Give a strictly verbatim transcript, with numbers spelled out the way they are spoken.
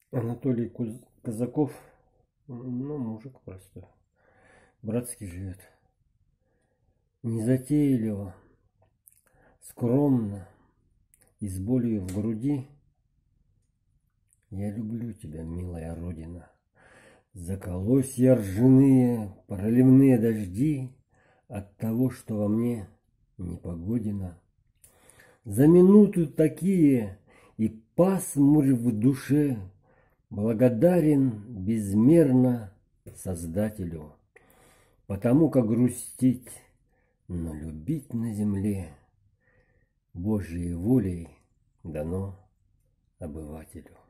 Анатолий Куз- Казаков, ну, мужик простой, братский живет. Незатейливо, скромно и с болью в груди. Я люблю тебя, милая Родина. За колосья ржаные, проливные дожди от того, что во мне непогодина. За минуту такие и пасмурь в душе благодарен безмерно Создателю, потому как грустить, но любить на земле Божьей волей дано обывателю.